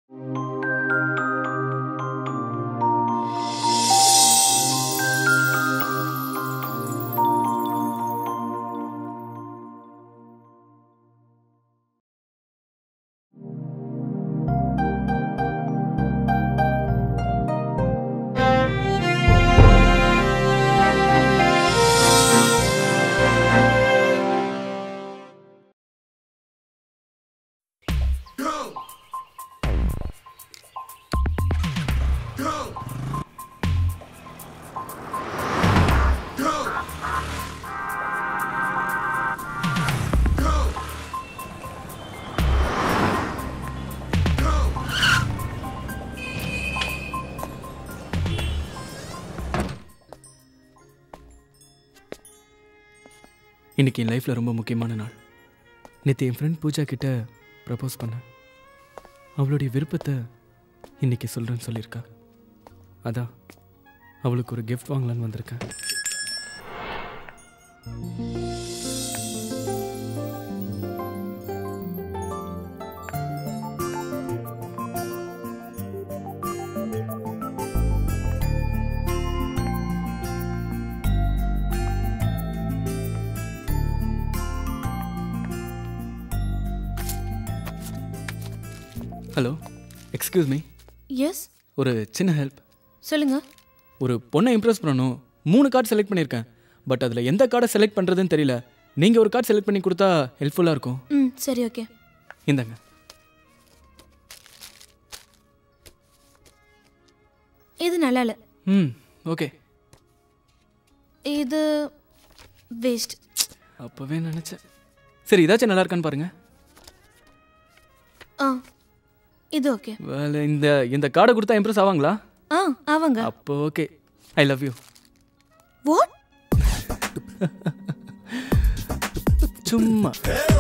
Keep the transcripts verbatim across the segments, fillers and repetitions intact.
இன்றைக்கி என் லைஃப்பில் ரொம்ப முக்கியமான நாள். நேற்று என் ஃப்ரெண்ட் பூஜா கிட்ட ப்ரப்போஸ் பண்ணேன். அவளுடைய விருப்பத்தை இன்றைக்கி சொல்கிறேன்னு சொல்லியிருக்கா. அதான் அவளுக்கு ஒரு கிஃப்ட் வாங்கலான்னு வந்திருக்கேன். Hello, excuse me. எஸ். ஒரு சின்ன ஹெல்ப். சொல்லுங்க. ஒரு பொண்ணை இம்ப்ரெஸ் பண்ணணும். மூணு கார்டு செலக்ட் பண்ணியிருக்கேன். பட் அதில் எந்த கார்டை செலக்ட் பண்ணுறதுன்னு தெரியல. நீங்கள் ஒரு கார்டு செலக்ட் பண்ணி கொடுத்தா ஹெல்ப்ஃபுல்லாக இருக்கும். ம் சரி, ஓகே. இந்தாங்க. இது நல்லா இல்லை. ம் ஓகே. இது வேஸ்ட். அப்போவே நினச்சேன். சரி, இதாச்சும் நல்லா இருக்கான்னு பாருங்கள். ஆ இது ஓகே. வேலை இந்த இந்த கார்டை கொடுத்தா இம்ப்ரெஸ் ஆவாங்களா? ஆ ஆவாங்க. அப்போ okay. I love you. What? சும்மா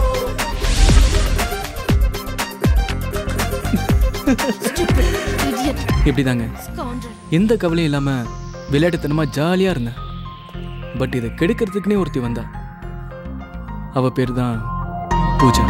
இப்படி தாங்க. எந்த கவலையும் இல்லாமல் விளையாட்டுத்தனமாக ஜாலியாக இருந்தேன். பட் இதை கெடுக்கிறதுக்குனே ஒருத்தி வந்தா. அவ பேர் தான் பூஜா.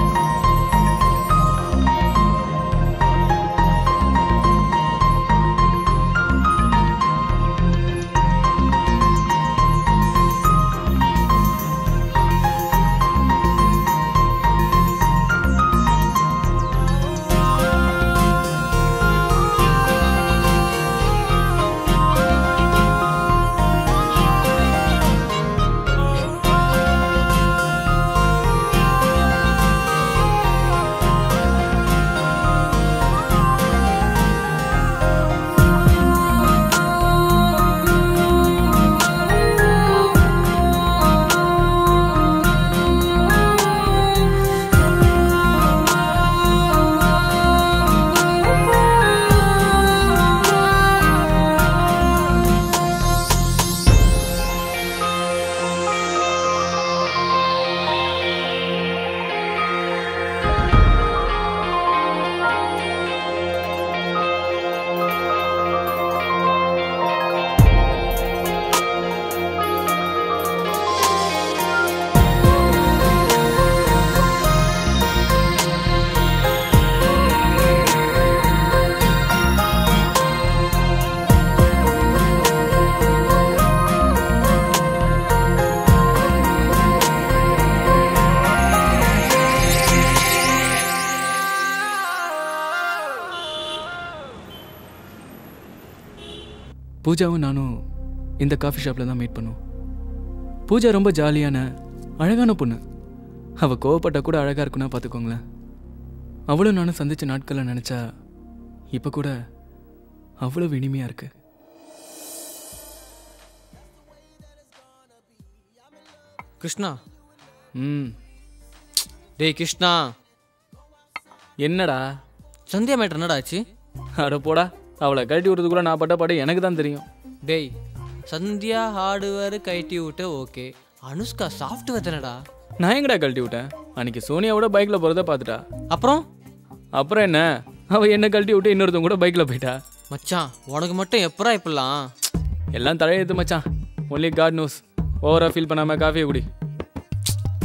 பூஜாவும் நானும் இந்த காஃபி ஷாப்பில் தான் மீட் பண்ணுவோம். பூஜா ரொம்ப ஜாலியான அழகான பொண்ணு. அவள் கோவப்பட்டால் கூட அழகாக இருக்குன்னா பார்த்துக்கோங்களேன். அவளும் நானும் சந்தித்த நாட்களை நினச்சா இப்போ கூட அவ்வளோ இனிமையாக இருக்கு. கிருஷ்ணா. ம் டேய் கிருஷ்ணா. என்னடா சந்தியா மேட்ரு என்னடா ஆச்சு? அட போடா, அவளை கழட்டி விடுறதுக்குள்ள நான் பட்ட பாடு எனக்கு தான் தெரியும். டேய் சந்தியா ஹார்ட்வேர் கழட்டி விட்டு ஓகே, அனுஷ்கா சாஃப்ட்வேர் தானடா. நான் எங்கடா கழட்டி விட்டேன்? அன்னைக்கு சோனியாவோட பைக்கில் போகிறத பார்த்துட்டா. அப்புறம் அப்புறம் என்ன, அவள் என்ன கழட்டி விட்டு இன்னொருத்தவங்க கூட பைக்கில் போயிட்டா. மச்சான் உனக்கு மட்டும் எப்பரா இப்படிலாம்? எல்லாம் தலையெழுத்து மச்சான். Only God knows. ஓவராக ஃபீல் பண்ணாமல் காஃபியை குடி.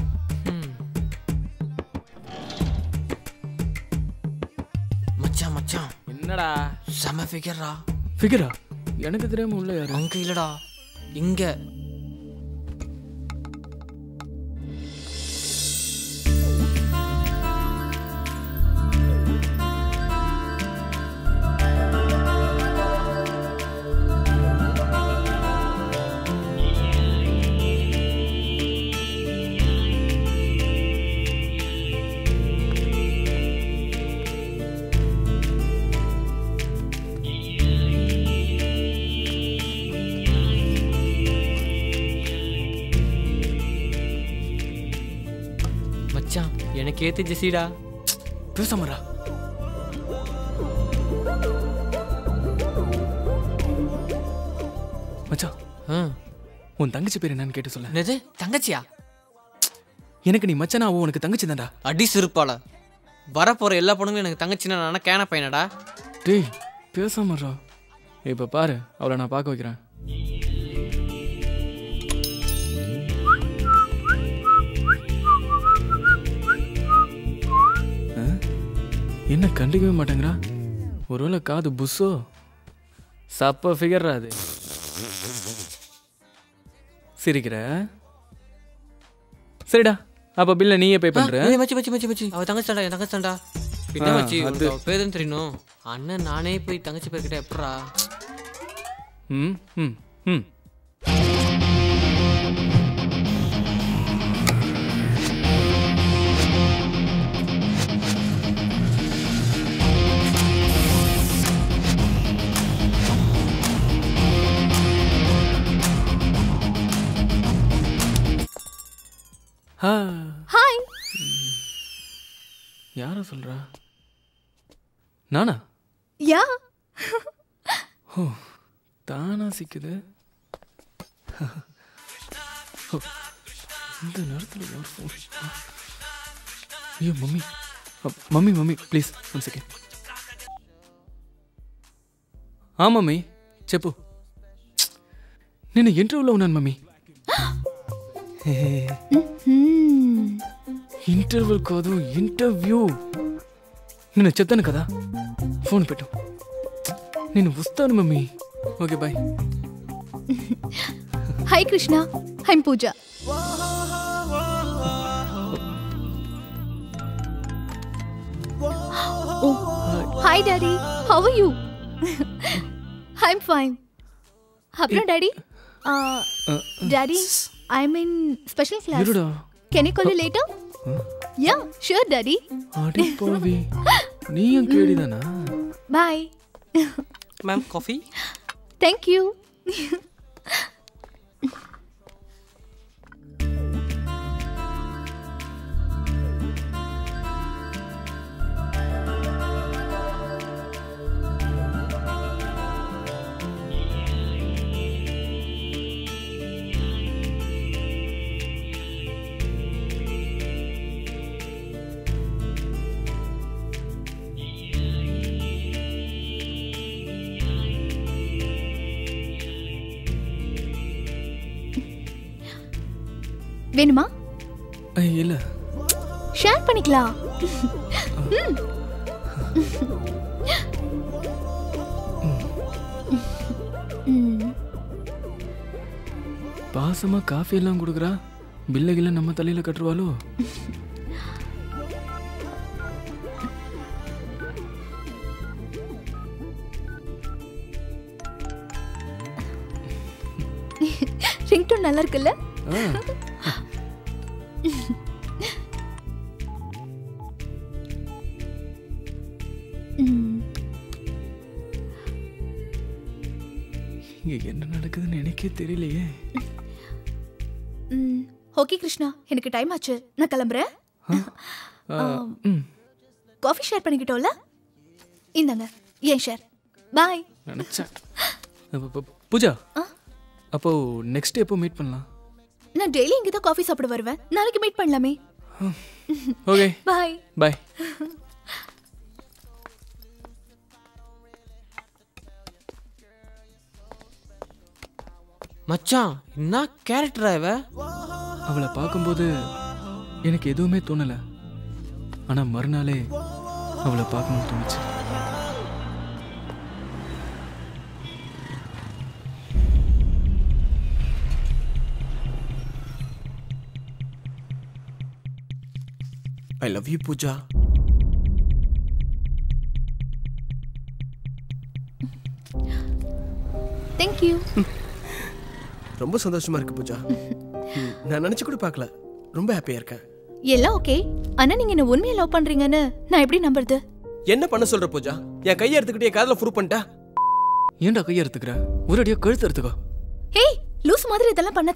மச்சான் மச்சான் ஃபிகர்ரா. ஃபிகரா? எனக்கு தெரியாம உள்ள யாரு? அங்க இல்லடா, இங்க. எனக்கு ஏத்து ஜெசிடா. பேசாமரா. மச்சான், உன் தங்கச்சி பேர் என்னன்னு கேட்டு சொல்ல. என்னது தங்கச்சியா? எனக்கு நீ மச்சானா, அவ உனக்கு தங்கச்சி தான்டா. அடி சிறுப்பால. வரப்போற எல்லா பொண்ணுங்களும் எனக்கு தங்கச்சின்னா நானா கேன பையனடா. டேய் பேசாமரா. இப்ப பாரு, அவளை நான் பார்க்க வைக்கிறேன். என்ன கண்டுக்கவே மாட்டேங்கிறா? ஒருவேளை காது புஸ்ஸோ? சப்ப ஃபிகர்ரா அது. சிரிக்கிற? சரிடா, அப்ப பில்ல நீயே பே பண்ற. மச்சி மச்சி மச்சி மச்சி அவ தங்கச்சி தான்டா, என் தங்கச்சி தான்டா. என்ன மச்சி அது பேருன்னு தெரியணும். அண்ணன் நானே போய் தங்கச்சி பேர்கிட்ட எப்படா? ம் ம் ம் ஹாய். யார சொல்றா? நானா? யா. ஓ, தானா சிக்குது. இந்த நேரத்தில் யார் ஃபோன்? ஐயோ mummy, mummy mummy please one second. ఆ మమ్మీ చెప్పు. నేను ఇంటర్వ్యూలో ఉన్నాను మమ్మీ. ఇంటర్వ్యూ కాదు, ఇంటర్వ్యూ. నేను చెప్తాను కదా, ఫోన్ పెట్టు. నేను వస్తాను mummy. Okay bye. Hi Krishna, I'm Pooja. Hi daddy, how are you? I'm fine. అప్పుడు daddy, daddy I'm in special class. Iruda. Can I call you later? Huh? Yeah, sure, Daddy. Adi pavi. Neeyum kedidana. Bye. Ma'am, coffee? Thank you. வேணுமா? இல்ல, share பண்ணிக்கலாம். பாசமா coffee எல்லாம் கொடுக்குறா. பில்லைகளை நம்ம தலையில கட்டுருவாளோ? Ringtone நல்லா இருக்குல்ல? இங்க என்ன நடக்குதுன்னு எனக்கே தெரியலையே. ஓகே கிருஷ்ணா, எனக்கு டைம் ஆச்சு, நான் கிளம்புறேன். காஃபி ஷேர் பண்ணிக்கிட்டோம்ல, இந்தாங்க ஏன் ஷேர். பாய். நினைச்சேன். பூஜா, அப்போ நெக்ஸ்ட் எப்போ மீட் பண்ணலாம்? நான் டெய்லி இங்க தான் காஃபி சாப்பிட வருவேன். நாளைக்கு மீட் பண்ணலாமே. Okay, bye. பாய். மச்சான், என்ன கேரக்டரா இவ? அவளை பார்க்கும்போது எனக்கு எதுவுமே தோணல. ஆனா மறுநாளே அவளை பார்க்கணும்னு தோணுச்சு. I love you Pooja. Thank you. ரொம்ப சந்தோஷமா இருக்கு பூஜா. நான் நினைச்சு கூட பார்க்கல. ரொம்ப ஹாப்பியா இருக்கேன். எல்லாம் ஓகே. ஆனா நீங்க என்ன உண்மையா லவ் பண்றீங்கன்னு நான் எப்படி நம்புறது? என்ன பண்ண சொல்ற பூஜா? என் கையை எடுத்துக்கிட்டே காதல ப்ரூவ் பண்ணிட்டா? ஏன்டா கையை எடுத்துக்கிற? ஒரு அடியா கழுத்து எடுத்துக்கோ. ஹேய், லூஸ் மாதிரி இதெல்லாம் பண்ணாத.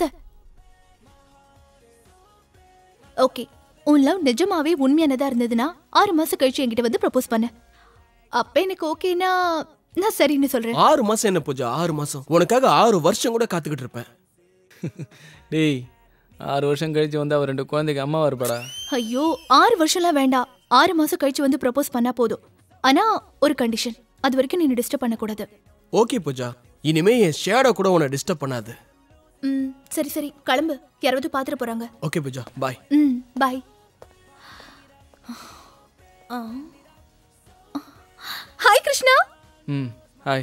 ஓகே, உன் லவ் நிஜமாவே உண்மையானதா இருந்ததுன்னா ஆறு மாசம் கழிச்சு என்கிட்ட வந்து ப்ரப்போஸ் பண்ணு. அப்ப எனக்கு ஓகேனா நான் சரின்னு சொல்றேன். ஆறு மாசம் என்ன பூஜா? ஆறு மாசம் உனக்காக ஆறு வருஷம் கூட காத்துக்கிட்டு இருப்பேன். டேய், ஆறு வருஷம் கழிச்சு வந்து அவர் ரெண்டு குழந்தைக்கு அம்மாவா இருப்பாடா. ஐயோ, ஆறு வருஷம்லாம் வேண்டாம். ஆறு மாசம் கழிச்சு வந்து ப்ரப்போஸ் பண்ணா போதும். ஆனா ஒரு கண்டிஷன், அது வரைக்கும் நீ டிஸ்டர்ப் பண்ணக்கூடாது. ஓகே பூஜா, இனிமே என் ஷேடோ கூட உன்னை டிஸ்டர்ப் பண்ணாது. ம், சரி சரி, கிளம்பு. யாராவது பாத்துட்டு போறாங்க. Okay Pooja, bye. ம், பாய். ஹாய் கிருஷ்ணா. ம், ஹாய்.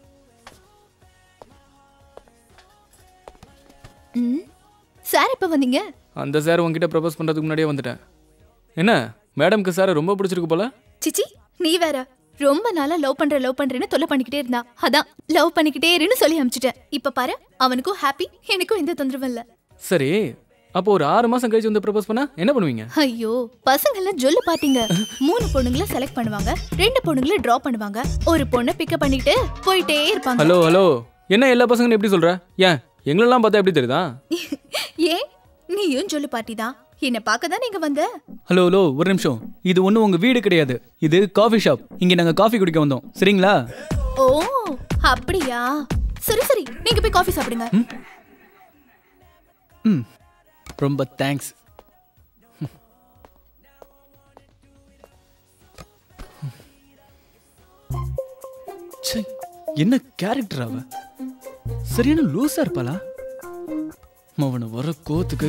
ம், சார் எப்ப வந்தீங்க? அந்த சார் உங்ககிட்ட ப்ரப்போஸ் பண்றதுக்கு முன்னாடியே வந்துட்டேன். என்ன மேடம்க்கு சார் ரொம்ப பிடிச்சிருக்கு போல? சிச்சி, நீ வேற. ரொம்ப நாளா லவ் பண்ற லவ் பண்றேன்னு தொல்லை பண்ணிக்கிட்டே இருந்தா. அதான் லவ் பண்ணிக்கிட்டே இருன்னு சொல்லி அனுப்பிச்சிட்டேன். இப்ப பாரு, அவனுக்கும் ஹாப்பி, எனக்கும் எந்த தொந்தரவும் இல்ல. சரி, அப்போ ஒரு ஆறு மாசம் கழிச்சு வந்து ப்ரப்போஸ் பண்ணா என்ன பண்ணுவீங்க? ஐயோ, பசங்க எல்லாம் ஜொல்லு பாத்தீங்க. மூணு பொண்ணுங்களை செலக்ட் பண்ணுவாங்க, ரெண்டு பொண்ணுங்களை டிரா பண்ணுவாங்க, ஒரு பொண்ணை பிக்கப் பண்ணிட்டு போயிட்டே இருப்பாங்க. ஹலோ ஹலோ, என்ன எல்லா பசங்களும் எப்படி சொல்ற? ஏன் எங்களெல்லாம் பார்த்தா எப்படி தெரியுதா? ஏன் நீயும் ஜொல்லு பார்ட்டி தான். என்ன பார்க்க தான் நீங்க வந்த. ஹலோ ஹலோ, ஒரு நிமிஷம். இது ஒன்றும் உங்க வீடு கிடையாது, இது காஃபி ஷாப். இங்க நாங்க காஃபி குடிக்க வந்தோம், சரிங்களா? ஓ அப்படியா? சரி சரி, நீங்க போய் காஃபி சாப்பிடுங்க. ம், ரொம்ப தேங்க்ஸ். என்ன கேரக்டர் அவ? சரியான லூசா இருப்பாளா? அவனை வர கோத்துக்கு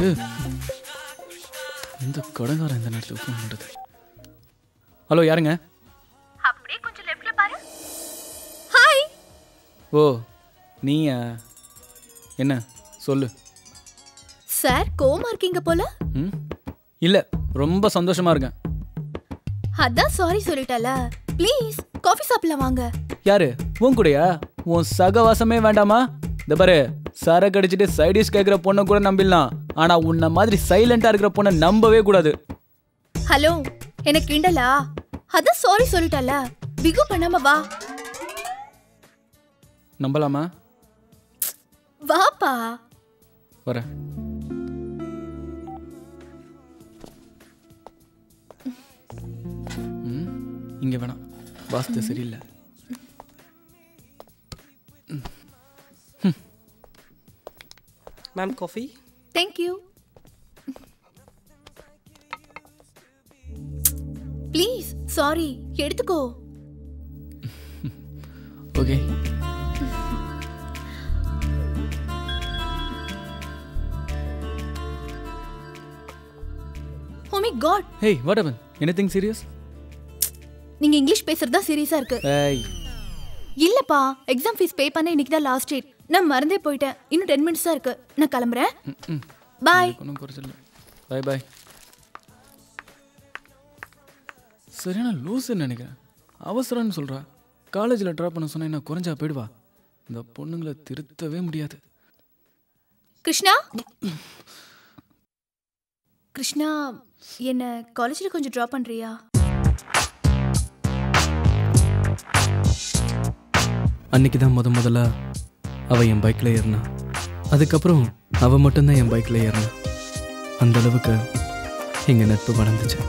இந்த கடங்காரன் இந்த நேரத்தில் ஃபோன் பண்றது. ஹலோ, யாருங்க? அப்படியே கொஞ்சம் லெஃப்ட்ல பாரு. ஹாய். ஓ, நீயா? என்ன சொல்லு. சார் கோமா இருக்கீங்க போல? ம், இல்ல, ரொம்ப சந்தோஷமா இருக்கேன். அதான் சாரி சொல்லிட்டல. ப்ளீஸ் காஃபி சாப்பிடலாம் வாங்க. யாரு? உன் கூடயா? உன் சகவாசமே வேண்டாமா? இந்த பாரு, சரக்கு அடிச்சுட்டு சைடிஷ் கேட்கிற பொண்ணை கூட நம்பிடலாம், ஆனா உன்ன மாதிரி சைலண்டா இருக்கிற பொண்ணை நம்பவே கூடாது. ஹலோ, எனக்கு கிண்டலா? அதான் சாரி சொல்லிட்டல, பிகு பண்ணாம வா. நம்பலாமா? வாப்பா. வர. இங்க வேணாம், வாஸ்து சரியில்லை. Ma'am, coffee. Thank you. Please, sorry, எடுத்துக்கோ. Okay. Oh my god. Hey, what happened? Anything serious? நீங்க இங்கிலீஷ் பேசுறது தான் சீரியஸா இருக்கு. ஏய். இல்லப்பா, எக்ஸாம் ஃபீஸ் பே பண்ண இன்னைக்கு தான் லாஸ்ட் டேட். நான் மறந்தே போயிட்டேன். இன்னும் டென் மினிட்ஸ் தான் இருக்கு. நான் கிளம்புறேன். பாய். ஒன்றும் குறைச்சல. பாய் பாய். சரியான லூசுன்னு நினைக்கிறேன். அவசரம்னு சொல்கிறா. காலேஜில் ட்ராப் பண்ண சொன்னா என்ன குறைஞ்சா போயிடுவா. இந்த பொண்ணுங்களை திருத்தவே முடியாது. கிருஷ்ணா, கிருஷ்ணா, என்ன காலேஜில் கொஞ்சம் ட்ராப் பண்ணுறியா? அன்னைக்கு தான் முத முதல்ல அவள் என் பைக்கில் ஏறினா. அதுக்கப்புறம் அவள் மட்டும்தான் என் பைக்கில் ஏறினா. அந்த அளவுக்கு எங்கள் நட்பு வளர்ந்துச்சு.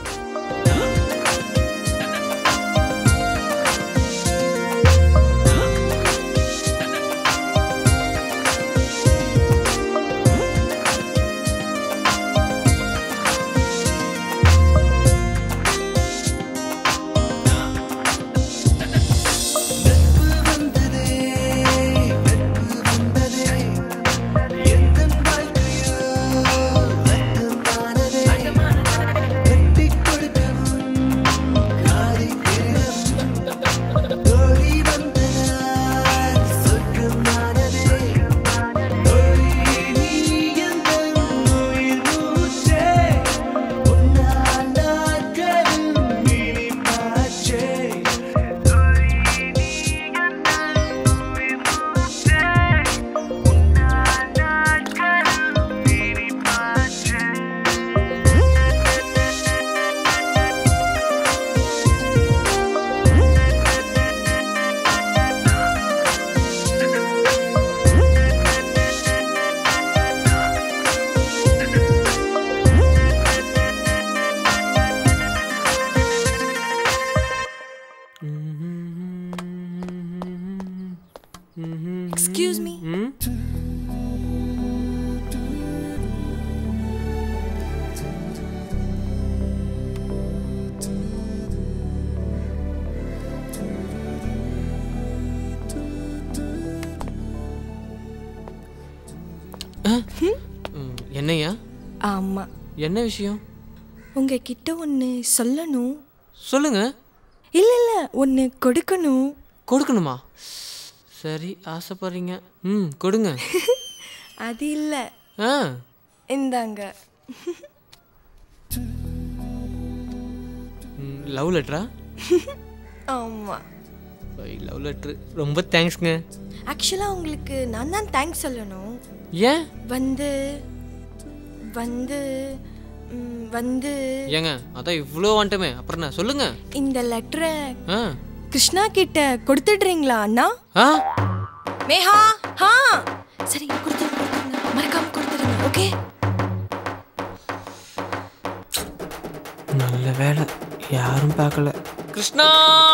அம்மா. என்ன விஷயம்? உங்ககிட்ட ஒன்று சொல்லணும். சொல்லுங்க. இல்லை இல்லை ஒன்று கொடுக்கணும். கொடுக்கணுமா? சரி, ஆசைப்படுறீங்க. ம், கொடுங்க. அது இல்லை. ஆ, இந்தாங்க. லவ் லெட்டரா? ஆமாம். Love letter. ரொம்ப தேங்க்ஸ்ங்க. ஆக்சுவலாக உங்களுக்கு நான் தான் தேங்க்ஸ் சொல்லணும். ஏன்? வந்து வந்து ம், வந்து ஏங்க அதான் இவ்வளோ வந்துட்டமே, அப்புறம் நான் சொல்லுங்க. இந்த லெட்டரை ஆ கிருஷ்ணா கிட்ட கொடுத்துடுறீங்களா அண்ணா? ஆ மேஹா. ஹா சரி, கொடுத்துருங்க கொடுத்துருங்க, மறக்காம கொடுத்துருங்க. ஓகே. நல்ல வேலை, யாரும் பார்க்கல. கிருஷ்ணா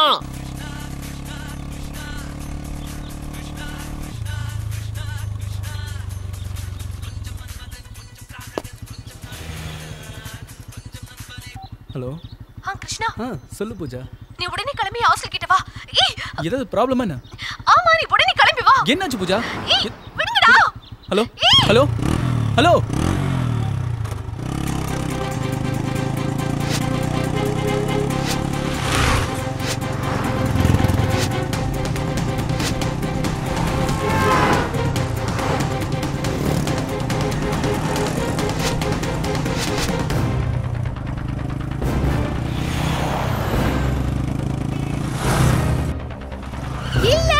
ஹலோ. ஆ கிருஷ்ணா, ஆ சொல்லு பூஜா. நீ உடனே கிளம்பி ஹாஸ்டல் கிட்ட வா. ஏய், ஏதாவது ப்ராப்ளமா என்ன? ஆமா நீ உடனே கிளம்பி வா. என்னாச்சு பூஜா? ஏய், விடுங்கடா. Hello hello hello. இல்ல.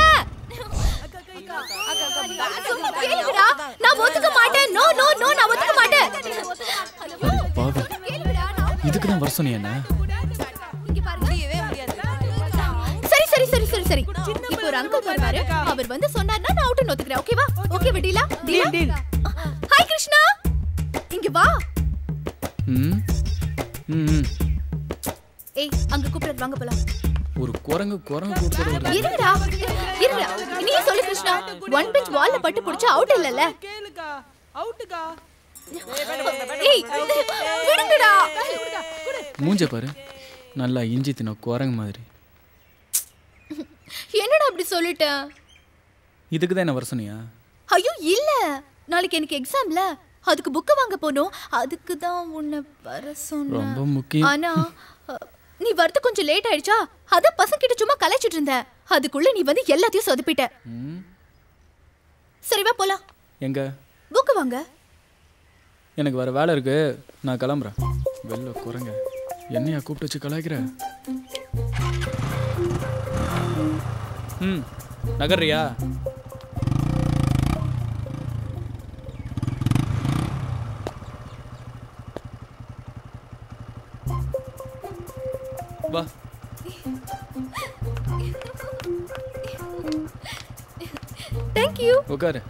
கேளுடா, நான் ஒத்துக்க மாட்டேன். நோ நோ நோ, நான் ஒத்துக்க மாட்டேன். பாவி, இதுக்கு தான் வர சொன்னியா என்ன? இங்க பாருங்க. சரி சரி சரி சரி சரி. இப்போ ஒரு அங்கிள் வருவாரு. அவர் வந்து சொன்னார்னா நான் அவுட் ஒத்துக்கிறேன். ஓகேவா? ஓகே விடீலா? டீல். ஹாய் கிருஷ்ணா, இங்க வா. ம் ம். ஏய், அங்க கூப்பிடுறது, வாங்க போலாம். ஒரு குரங்கு குரங்கு கூப்பிட்டு வருது. இருடா இருடா, நீ சொல்லு கிருஷ்ணா. ஒன் பிஞ்ச் வால்ல பட்டு புடிச்ச அவுட் இல்லல? கேளுக்கா, அவுட்டுக்கா. ஏய், விடுங்கடா. மூஞ்ச பாரு, நல்லா இஞ்சி தின்ன குரங்கு மாதிரி. என்னடா அப்படி சொல்லிட்ட? இதுக்கு தான் என்ன வர சொன்னியா? ஐயோ இல்ல, நாளைக்கு எனக்கு எக்ஸாம்ல, அதுக்கு புக் வாங்க போணும். அதுக்கு தான் உன்னை வர சொன்னேன். ரொம்ப முக்கியம். ஆனா நீ வரது கொஞ்சம் லேட் ஆயிடுச்சா, அத பசங்க கிட்ட சும்மா கலாய்ச்சிட்டு இருந்த. அதுக்குள்ள நீ வந்து எல்லாத்தையும் சொதப்பிட்ட. சரி வா போலாம். எங்க? புக் வாங்க. எனக்கு வர வேலை இருக்கு, நான் கிளம்புறேன். வெள்ள குரங்க என்னையா கூப்பிட்டு வச்சு கலாய்க்கிற? ம், நகர்றியா? வா. Thank you. உட்காரு.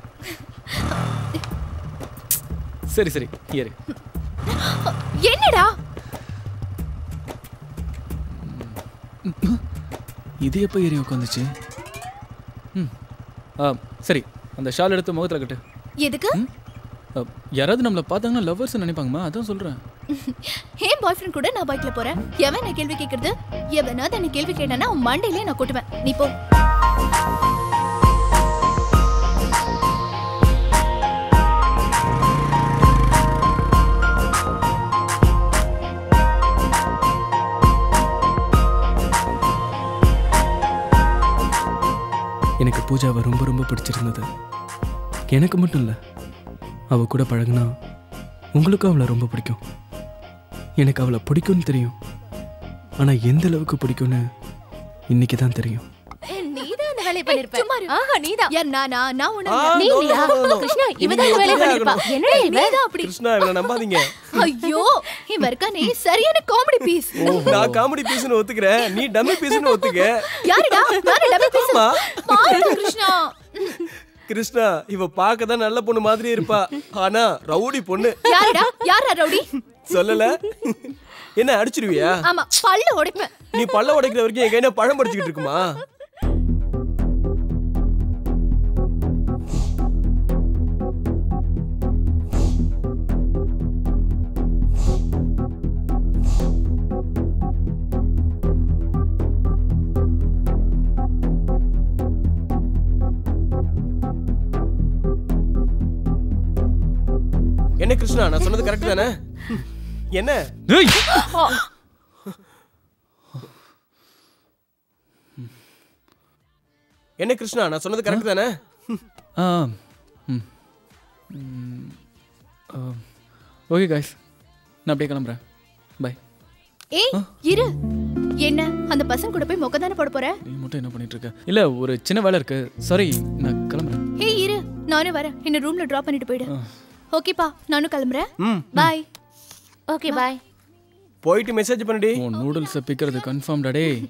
சரி சரி ஏறு. என்னடா இது எப்போ ஏறி உட்காந்துச்சு? ம் ஆ சரி, அந்த ஷால் எடுத்து முகத்தில் கட்டு. எதுக்கு? யாராவது நம்மளை பார்த்தாங்கன்னா லவ்வர்ஸ் நினைப்பாங்கம்மா, அதான் சொல்கிறேன். என் பாய் ஃப்ரெண்ட் கூட நான் பைக்ல போறேன். எவன் என்ன கேள்வி கேட்கறது? எவனாவது என்ன கேள்வி கேட்டானா உன் மண்டையிலே நான் கொட்டுவேன். நீ போ. எனக்கு பூஜாவை ரொம்ப ரொம்ப பிடிச்சிருந்தது. எனக்கு மட்டும் இல்லை, அவ கூட பழகுனா உங்களுக்கும் அவளை ரொம்ப பிடிக்கும். எனக்கு அவளை பிடிக்கும்னு தெரியும், ஆனால் எந்த அளவுக்கு பிடிக்கும்னு இன்னைக்கு தான் தெரியும். நீதான் அந்த வேலையை பண்ணிருப்ப. சும்மா இரு. ஆஹா நீதான். யார் நானா? நான் உன்ன ஆ, நீ no, இல்லையா? no, no, no. கிருஷ்ணா இவங்க இவதான் இந்த வேலையை ஒத்துக்கிட்டே பண்ணிருப்பா. ஆகணும். என்னடா இவன் அப்படி? கிருஷ்ணா, இவனை நம்பாதீங்க. ஐயோ, இவன் இருக்கானே சரியான காமெடி பீஸ். நான் காமெடி பீஸ்னு ஒத்துக்கிறேன், நீ டம்மி பீஸ்னு ஒத்துக்க. யாருடா? நானே டபுள் பீஸ். ஆமா. பாரு கிருஷ்ணா. கிருஷ்ணா, இவ பார்க்க தான் நல்ல பொண்ணு மாதிரி இருப்பா, ஆனா ரவுடி பொண்ணு. யாருடா? யாரா ரவுடி? சொல்லல. என்ன அடிச்சிருவியா? ஆமா, பல்ல உடைப்பேன். நீ பல்ல உடைக்கிற வரைக்கும் என் கையில பழம் படிச்சுக்கிட்டு இருக்குமா? என்ன கிருஷ்ணா, நான் சொன்னது கரெக்ட் தானே? என்ன ஏய் என்ன கிருஷ்ணா நான் சொன்னது கரெக்ட் தானே? ஆ ம் ஓகே गाइस நான் அப்படியே கிளம்புறேன் பை. ஏய் இரு, என்ன அந்த பசங்க கூட போய் மொக்க தானே போட போற? நீ மட்டும் என்ன பண்ணிட்டு இருக்க? இல்ல ஒரு சின்ன வேலை இருக்கு, சாரி நான் கிளம்புறேன். ஏய் இரு, நானே வரேன், என்ன ரூம்ல டிராப் பண்ணிட்டு போயிடு. ஓகேப்பா, நானும் கிளம்புறேன். பை. Okay bye. போயிட்டு மெசேஜ் பண்ணுடி. ஓ நூடுல்ஸ் பிக்கிறது கன்ஃபார்ம்டா டேய்.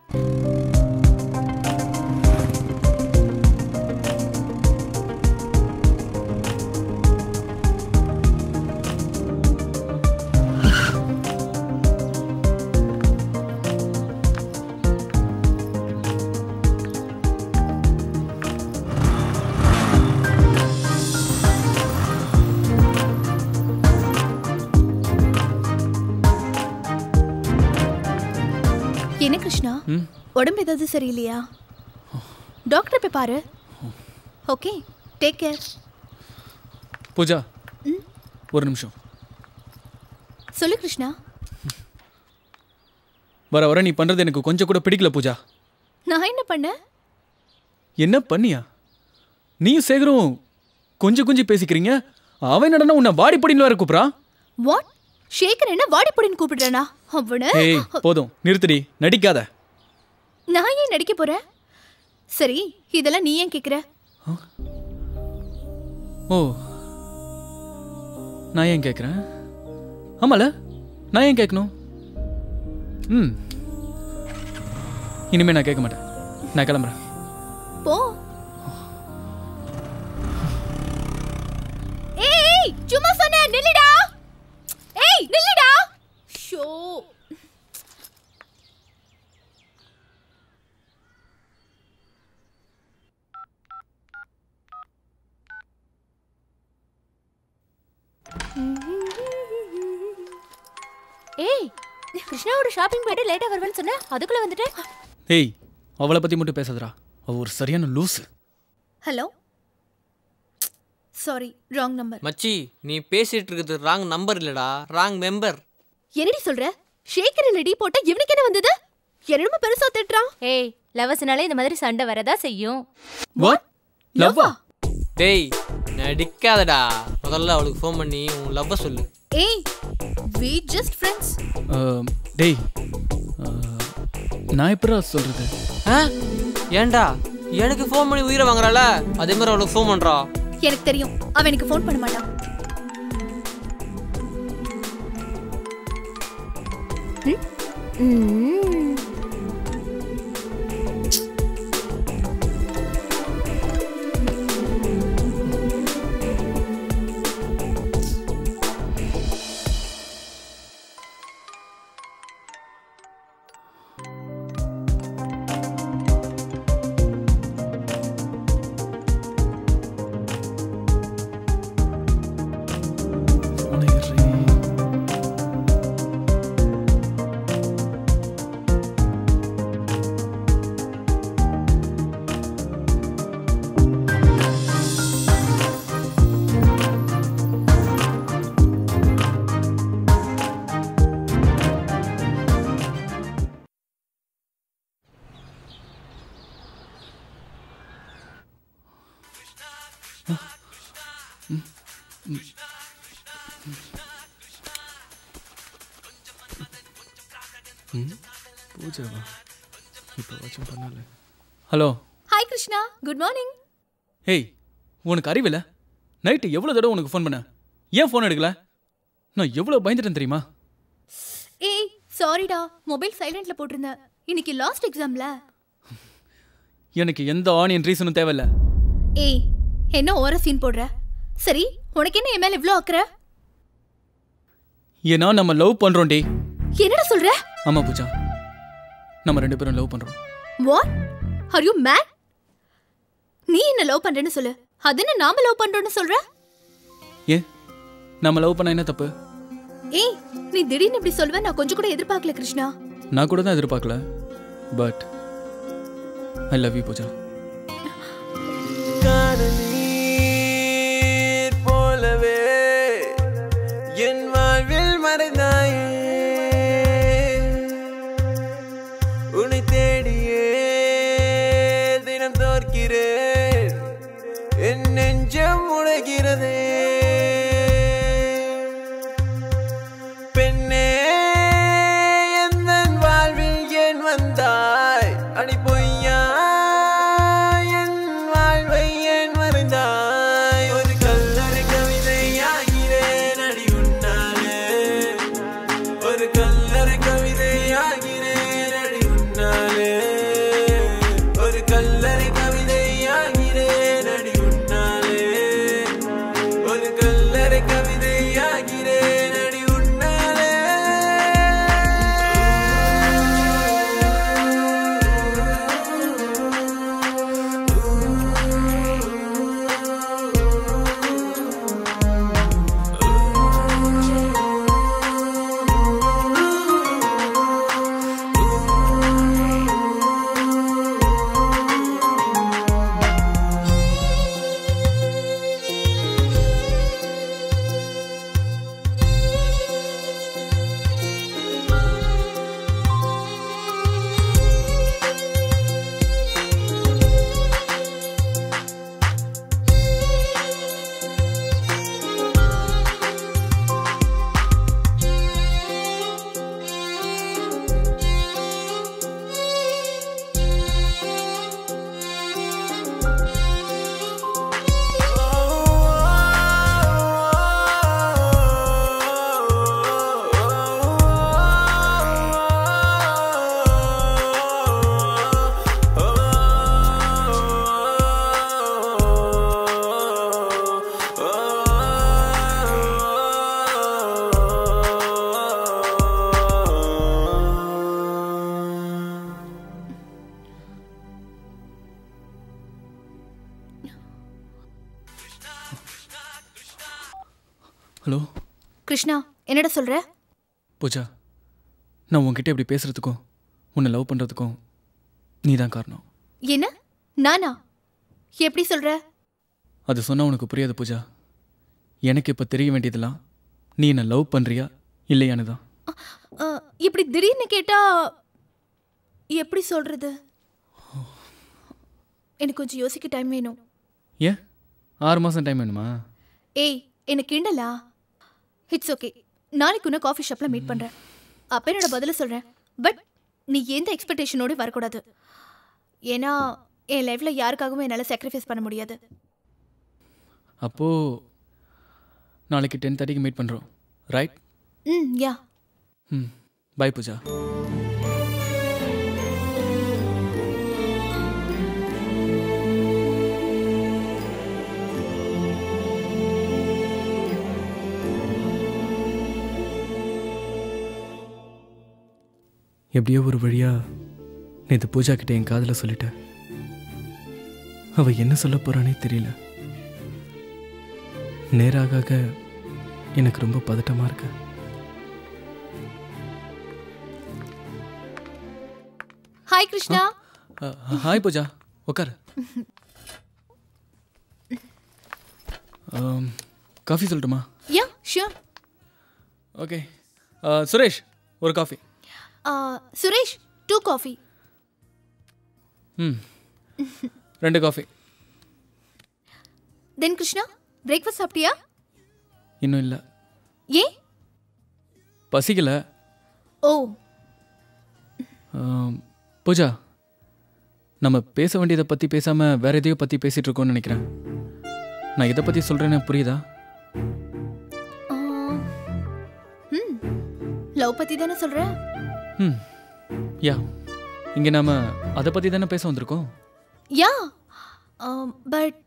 என்ன கிருஷ்ணா, உடம்பு ஏதாவது சரியில்லையா? டாக்டர் போய் பாரு. Okay, take care. பூஜா ஒரு நிமிஷம். சொல்லு கிருஷ்ணா. வர வர நீ பண்றது எனக்கு கொஞ்சம் கூட பிடிக்கல பூஜா. நான் என்ன பண்ண? என்ன பண்ணியா? நீயும் சேகரும் கொஞ்சம் கொஞ்சம் பேசிக்கிறீங்க. அவன் என்னடா உன்னை வாடி பொடின்னு வேற கூப்பிடுறான். வாட்? ஷேகர் என்ன வாடி பொடின்னு கூப்பிடுறானா? அவன ஏய் போதும் நிறுத்துடி, நடிக்காத. நான் ஏன் நடிக்க போறேன்? சரி இதெல்லாம் நீ ஏன் கேக்குற? ஓ நான் ஏன் கேட்குறேன்? ஆமால நான் ஏன் கேட்கணும்? ம் இனிமே நான் கேட்க மாட்டேன், நான் கிளம்புறேன். போ. ஏய் சும்மா சொன்ன, நில்லுடா. ஏய் நில்லுடா. ஷோ ஏய் கிருஷ்ணாவோட ஷாப்பிங் போயிட்டு லேட்டா வருவேன்னு சொன்ன, அதுக்குள்ள வந்துட்டேன். ஏய் அவளை பத்தி மட்டும் பேசாதடா, அவ ஒரு சரியான loose. Hello, sorry wrong number. மச்சி நீ பேசிட்டு இருக்குது ராங் நம்பர் இல்லடா, ராங் மெம்பர். என்னடி சொல்ற? ஷேகர் இல்லடி போட்ட இவனுக்கு என்ன வந்தது? என்னமா பெருசா திட்டுறான்? ஏய் லவ்ஸ்னாலே இந்த மாதிரி சண்டை வரதா செய்யும். வாட்? லவ்வா? டேய் நடிக்காதடா, முதல்ல அவளுக்கு ஃபோன் பண்ணி உன் லவ்வ சொல்லு. ஏய் we just friends. டேய் நான் எப்படா சொல்றது? ஏன்டா எனக்கு ஃபோன் பண்ணி உயிரை வாங்குறாள, அதே மாதிரி அவளுக்கு ஃபோன் பண்றா. எனக்கு தெரியும் அவன் எனக்கு ஃபோன் பண்ண மாட்டான். பூஜாவா இப்போ வாட்ச் பண்ணல. Hello hi Krishna, good morning. ஏய் உனக்கு அறிவில்லை? நைட்டு எவ்வளோ தடவை உனக்கு ஃபோன் பண்ண, ஏன் ஃபோன் எடுக்கல? நான் எவ்வளோ பயந்துட்டேன் தெரியுமா? ஏய் சாரிடா, மொபைல் சைலண்ட்ல போட்டிருந்தேன். இன்னைக்கு லாஸ்ட் எக்ஸாம்ல. எனக்கு எந்த ஆனியன் ரீசனும் தேவையில்ல. ஏய் என்ன ஓர சீன் போடுற? சரி உனக்கு என்ன என் மேல இவ்ளோ அக்கறை? ஏன்னா நம்ம லவ் பண்றோம் டி. என்னடா சொல்ற? ஆமா பூஜா, நம்ம ரெண்டு பேரும் லவ் பண்றோம். வாட்? Are you mad? நீ என்ன லவ் பண்றேன்னு சொல்லு, அது என்ன நாம லவ் பண்றோம்னு சொல்ற? ஏ நம்ம லவ் பண்ணா என்ன தப்பு? ஏய் நீ திடீர்னு இப்படி சொல்வ நான் கொஞ்சம் கூட எதிர்பார்க்கல கிருஷ்ணா. நான் கூட தான் எதிர்பார்க்கல, but I love you Pooja. போலவே என் வாழ்வில் மறைந்தாய் ஹலோ கிருஷ்ணா, என்னடா சொல்ற? பூஜா, நான் உன்கிட்ட இப்படி பேசுறதுக்கும் உன்னை லவ் பண்ணுறதுக்கும் நீ தான் காரணம். என்ன? நானா? எப்படி சொல்ற? அது சொன்னால் உனக்கு புரியாது பூஜா. எனக்கு இப்போ தெரிய வேண்டியதெல்லாம் நீ என்னை லவ் பண்ணுறியா இல்லையான்னு தான். இப்படி திடீர்னு கேட்டா எப்படி சொல்றது? எனக்கு கொஞ்சம் யோசிக்க டைம் வேணும். ஏன் ஆறு மாதம் டைம் வேணுமா? ஏய், எனக்கு கிண்டலா? It's okay. நாளைக்கு உன்னை காஃபி ஷாப்பில் மீட் பண்ணுறேன். அப்போ என்னோட பதில சொல்கிறேன். பட் நீ எந்த எக்ஸ்பெக்டேஷனோடு வரக்கூடாது. ஏன்னா என் லைஃப்பில் யாருக்காகவும் என்னால் சாக்ரிஃபைஸ் பண்ண முடியாது. அப்போது நாளைக்கு டென் தேர்ட்டிக்கு மீட் பண்ணுறோம், ரைட்? ம், யா. ம், பை பூஜா. எப்படியோ ஒரு வழியா நேற்று பூஜா கிட்ட என் காதில் சொல்லிட்டேன். அவ என்ன சொல்ல போறானே தெரியல. நேராக எனக்கு ரொம்ப பதட்டமா இருக்கு. ஹாய் கிருஷ்ணா. ஹாய் பூஜா, உட்காரு. காஃபி சொல்லட்டுமா? யா, ஷூர். ஓகே. சுரேஷ், ஒரு காஃபி. Suresh, two coffee. ம், ரெண்டு காஃபி. தென் கிருஷ்ணா, பிரேக்ஃபாஸ்ட் சாப்பிட்டியா? இன்னும் இல்லை. ஏன்? பசிக்கல. ஓ. பூஜா, நம்ம பேச வேண்டியதை பற்றி பேசாமல் வேற எதையோ பற்றி பேசிகிட்டு இருக்கோம்னு நினைக்கிறேன். நான் இதை பற்றி சொல்கிறேன்னு புரியுதா? ம், லவ் பற்றி தானே சொல்கிற? ம், யா. இங்கே நாம் அதை பற்றி தானே பேச வந்திருக்கோம். யா, பட்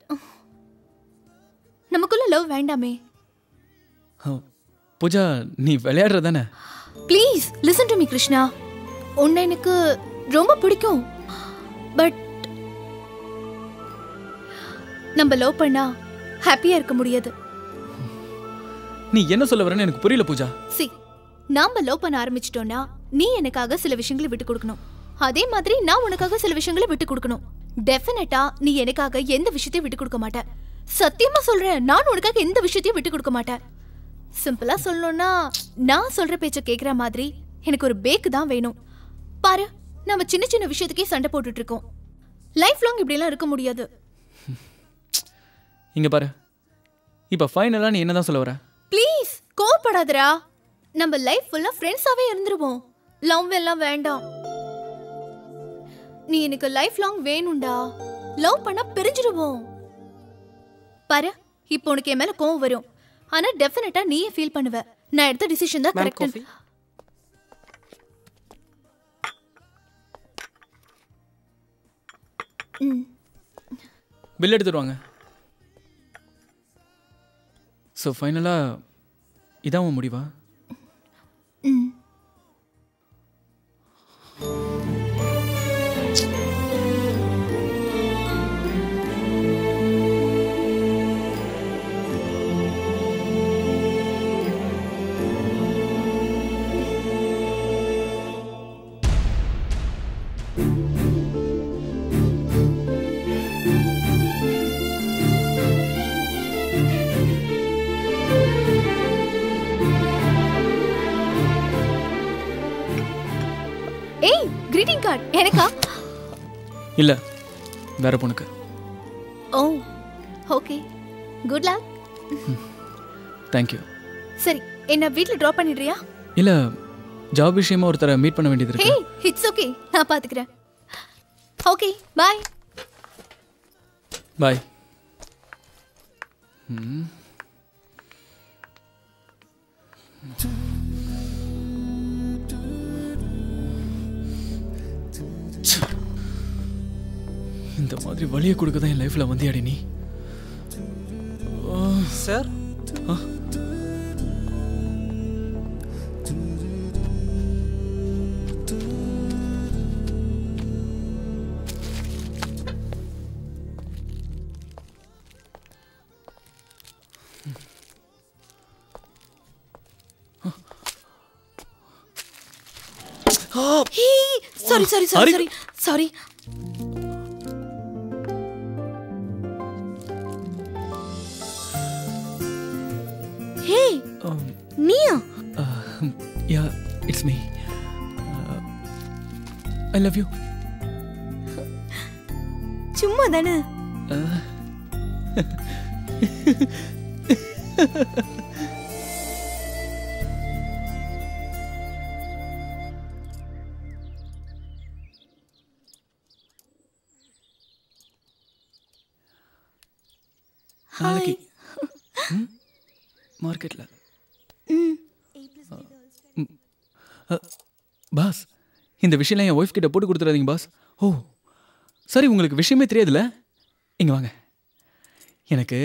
நமக்குள்ள லவ் வேண்டாமே. பூஜா, நீ விளையாடுற தானே? Please listen to me Krishna. உன்னை எனக்கு ரொம்ப பிடிக்கும். பட் நம்ம லவ் பண்ணா ஹாப்பியா இருக்க முடியாது. நீ என்ன சொல்ல வரேன்னு எனக்கு புரியல பூஜா. சி, நாம லவ் பண்ண ஆரம்பிச்சிட்டோம்னா நீ எனக்காக சில விஷயங்களை விட்டு கொடுக்கணும். அதே மாதிரி நான் உனக்காக சில விஷயங்களை விட்டு கொடுக்கணும். டெஃபினட்டா நீ எனக்காக எந்த விஷயத்தையும் விட்டு கொடுக்க மாட்டேன். சத்தியமா சொல்றேன், நான் உனக்காக எந்த விஷயத்தையும் விட்டு கொடுக்க மாட்டேன். சிம்பிளா சொல்லணும்னா, நான் சொல்ற பேச்ச கேக்குற மாதிரி எனக்கு ஒரு பேக்கு தான் வேணும். பாரு, நம்ம சின்ன சின்ன விஷயத்துக்கே சண்டை போட்டுட்டு இருக்கோம். லைஃப் லாங் இப்படி எல்லாம் இருக்க முடியாது. இங்க பாரு, இப்ப ஃபைனலா நீ என்னதான் சொல்ல வர? ப்ளீஸ் கோவப்படாதடா. நம்ம லைஃப் ஃபுல்லா ஃப்ரெண்ட்ஸாவே இருந்துருவோம். லவ் எல்லாம் வேண்டாம். நீ எனக்கு லைஃப் லாங் வேணும்டா. லவ் பண்ணா பிரிஞ்சிடுவோம். பாரு, இப்போ உனக்கு என் மேல கோவம் வரும். ஆனா டெஃபினட்டா நீயே ஃபீல் பண்ணுவ. நான் எடுத்த டிசிஷன் தான் கரெக்ட். ம், பில் எடுத்துட்டு வாங்க. ஸோ ஃபைனலா இதான் உன் முடிவா? ம். ஏய், greeting card எனக்கா? இல்ல, வேற பொண்ணுக்கு. Oh, okay. Good luck. Thank you. சரி, என்ன வீட்ல டிராப் பண்ணிடுறியா? இல்ல, ஜாப் விஷயமா ஒருத்தரை மீட் பண்ண வேண்டியது ஹே, இருக்கு. இட்ஸ் ஓகே, நான் பாத்துக்கிறேன். Okay, bye. பாய். இந்த மாதிரி வழியை கொடுக்க தான் என் லைஃப்ல வந்தியாடி நீ. Sir, hey sorry sorry sorry sorry sorry. Hey நீயா? Yeah it's me. I love you. சும்மா தானே. நாளைக்கு மார்க்கெட்ல பாஸ், இந்த விஷயம்லாம் என் ஒய்ஃப் கிட்ட போட்டு கொடுத்துடாதீங்க பாஸ். ஓ சரி, உங்களுக்கு விஷயமே தெரியாதுல்ல? இங்க வாங்க, எனக்கு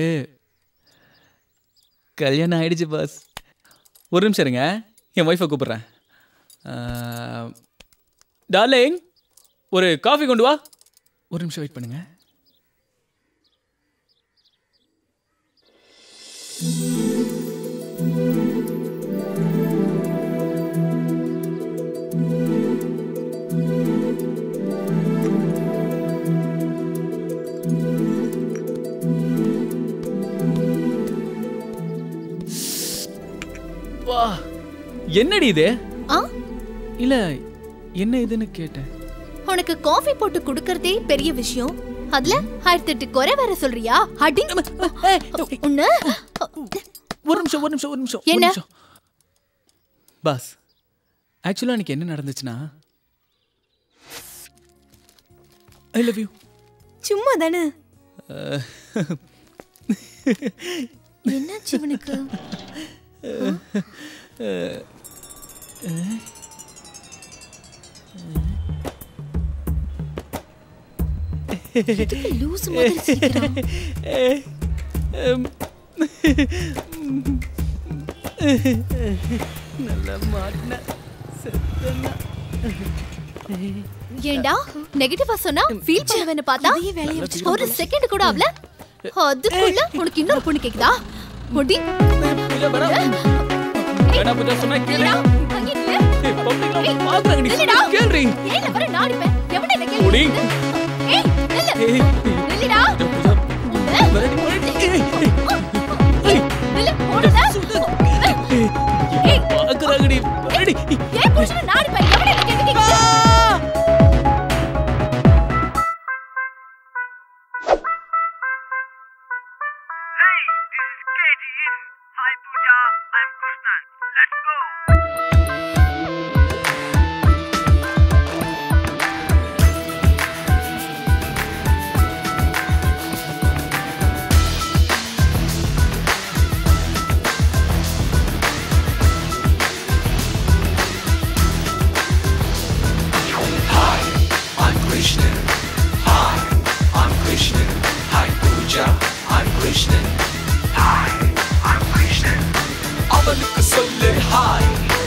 கல்யாணம் ஆயிடுச்சு பாஸ். ஒரு நிமிஷம் இருங்க, என் ஒய்ஃபை கூப்பிட்றேன். டார்லிங், ஒரு காஃபி கொண்டு வா. ஒரு நிமிஷம் வெயிட் பண்ணுங்க. வா, என்னடி இது? ஆ இல்ல என்ன இதுன்னு கேட்டேன். உனக்கு காஃபி போட்டு குடுக்கறதே பெரிய விஷயம், அதுல ஆயிரத்தி எட்டு குறை வேற சொல்றியா? அடி உன்ன. ஒரு நிமிஷம் ஒரு நிமிஷம் ஒரு நிமிஷம் என்ன? பாஸ், ஆக்சுவலா எனக்கு என்ன நடந்துச்சுன்னா, ஐ லவ் யூ. சும்மா தானே. என்னாச்சு இவனுக்கு? எதுக்கு லூசு மாதிரி சிரிக்கிறான்? நல்ல மாட்டன செத்தனா. ஏண்டா நெகட்டிவா சொன்னா ஃபீல் பண்ணுவேன்னு பார்த்தா ஒரு செகண்ட் கூட ஆவல. அதுக்குள்ள உனக்கு இன்னொரு பொண்ணு கேக்குதா? முடி இல்ல வர. வேணா புஜா சொன்னா கேளு. ஏய் பப்ளிக்ல பாக்குறாங்க நீ கேளுடி. ஏல வர நாடிப்பேன். எவனே இந்த கேளு? முடி. ஏய் நில்லு. ஏய் நில்லுடா. வரடி வரடி. ஏய் நில்லு போடுடா. ஏய் பாக்குறாங்கடி. வரடி. ஏய் புருஷன நாடிப்பேன். எவனே இந்த கேளு கேக்குது? அவனுக்கு சொல்லு hi.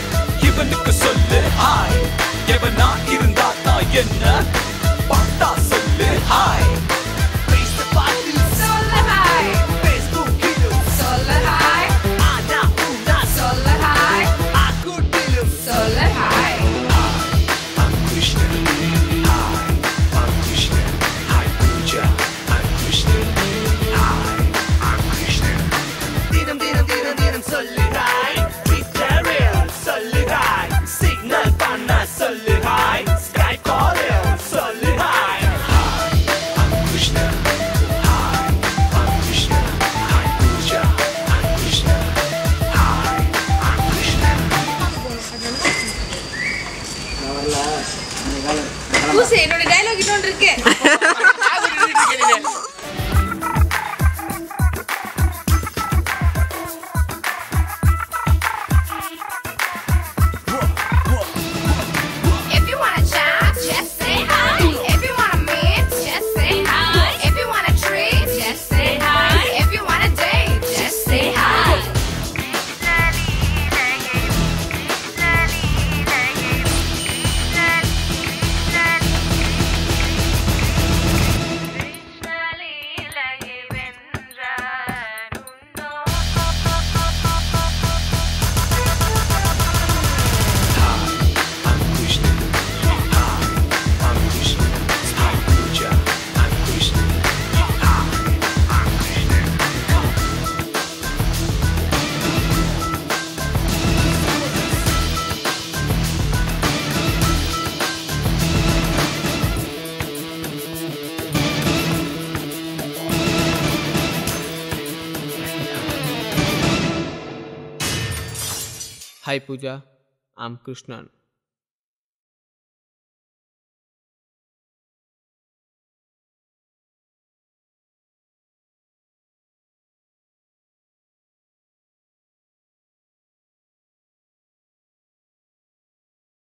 Hi Pooja, I'm Krishnan.